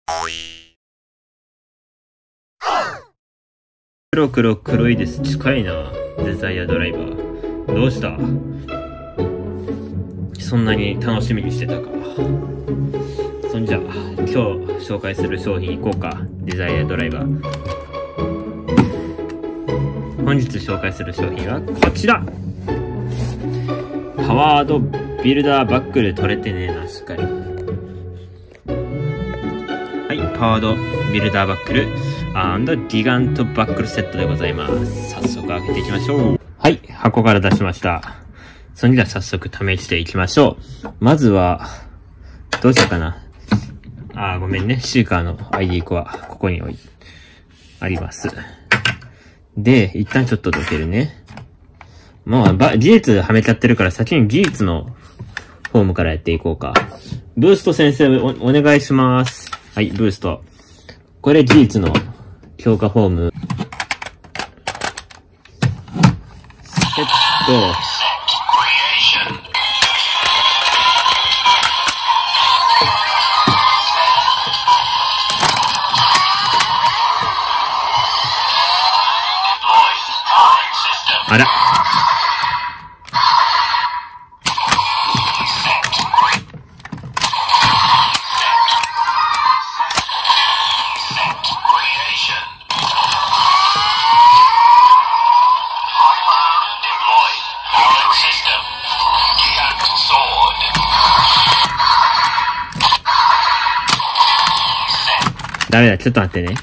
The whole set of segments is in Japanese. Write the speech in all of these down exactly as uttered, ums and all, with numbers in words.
黒黒黒いです。近いな。デザイアドライバー。どうした？そんなに楽しみにしてたか。そんじゃ、今日紹介する商品いこうか。デザイアドライバー。本日紹介する商品はこちら。パワードビルダーバックル取れてねえな、しっかり。はい、パワードビルダーバックル&ギガントバックルセットでございます。早速開けていきましょう。はい、箱から出しました。それでは早速試していきましょう。まずは、どうしようかな。あー、ごめんね。シーカーの アイディー コア、ここに置い、あります。で、一旦ちょっとどけるね。もう、ば、技術はめちゃってるから先に技術のフォームからやっていこうか。ブースト先生お、お願いします。はい、ブースト。これ技術の強化フォーム。セット。あら。ダメだ、ちょっと待ってね。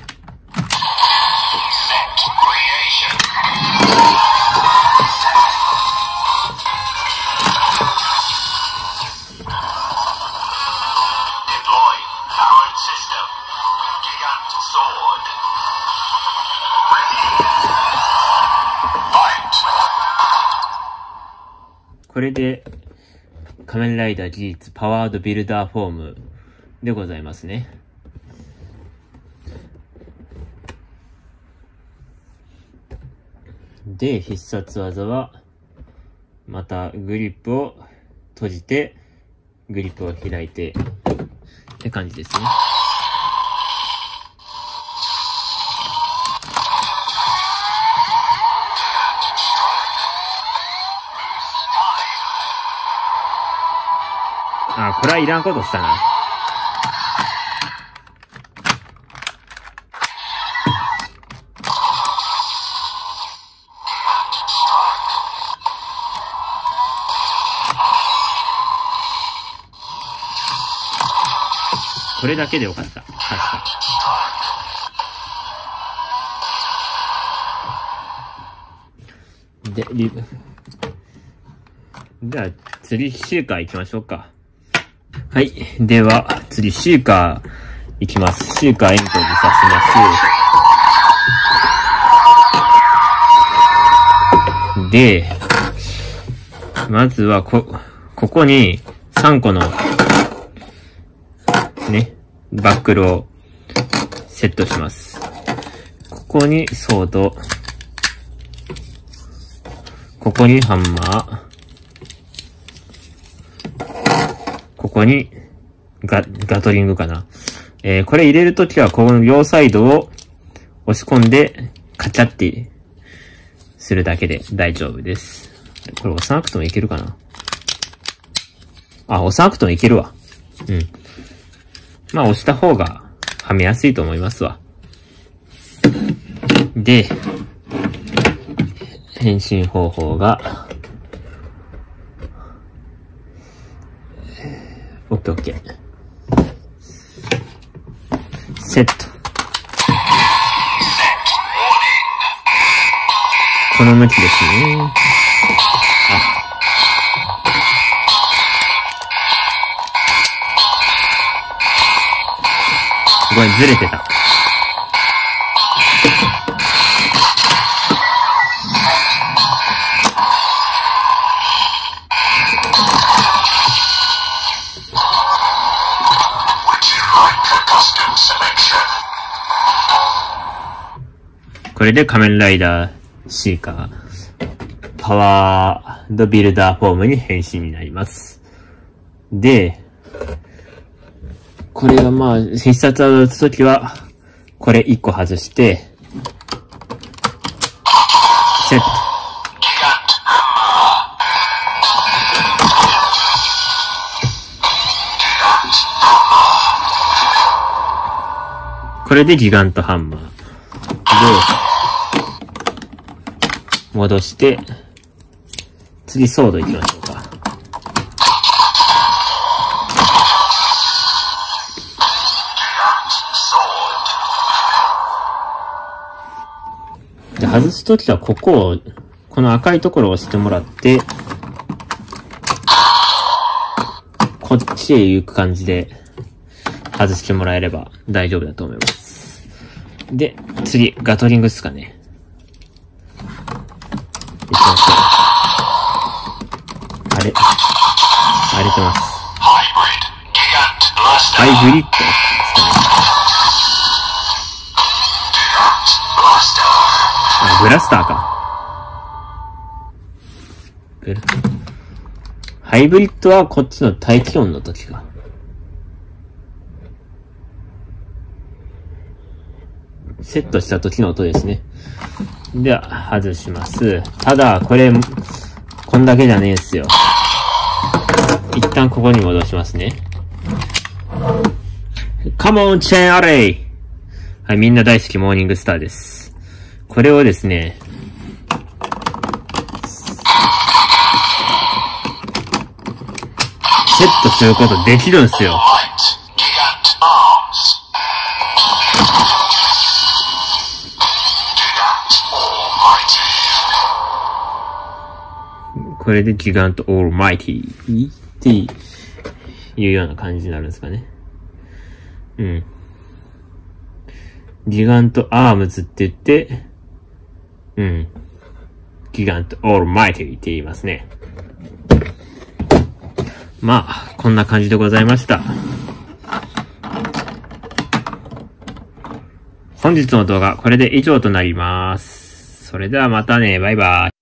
これで、仮面ライダー技術パワードビルダーフォームでございますね。で、必殺技は、またグリップを閉じて、グリップを開いて、って感じですね。あ、これはいらんことしたな。これだけでよかった。確かに。で、リじゃあ、次シーカー行きましょうか。はい。では、次シーカー行きます。シーカーエントリーさせます。で、まずはこ、ここにさんこの、ね、バックルをセットします。ここにソード、ここにハンマー、ここにガ、ガトリングかな。えー、これ入れるときはここの両サイドを押し込んでカチャってするだけで大丈夫です。これ押さなくてもいけるかな。あ、押さなくてもいけるわ。うん。まあ押した方がはめやすいと思いますわ。で、変身方法が、オッケーオッケー。セット。この向きですね。あ。ごめん、ずれてた。これで仮面ライダーシーカーパワードビルダーフォームに変身になります。で、ここれがまあ、必殺技を打つときは、これいっこ外して、セット。これでギガントハンマー。で、戻して、次ソード行きましょうか。で、外すときはここを、この赤いところを押してもらって、こっちへ行く感じで外してもらえれば大丈夫だと思います。で、次、ガトリングっすかね。行きましょう。あれ荒れてます。ハイブリッドですかね。あ、ブラスターか。ブラハイブリッドはこっちの大気温の時か。セットした時の音ですね。では、外します。ただ、これ、こんだけじゃねえんすよ。一旦ここに戻しますね。Come on, Chain Array! はい、みんな大好きモーニングスターです。これをですね、セットすることできるんすよ。これでギガントオールマイティーっていうような感じになるんですかね。うん。ギガントアームズって言って、うん。ギガントオールマイティーって言いますね。まあ、こんな感じでございました。本日の動画、これで以上となります。それではまたね、バイバイ。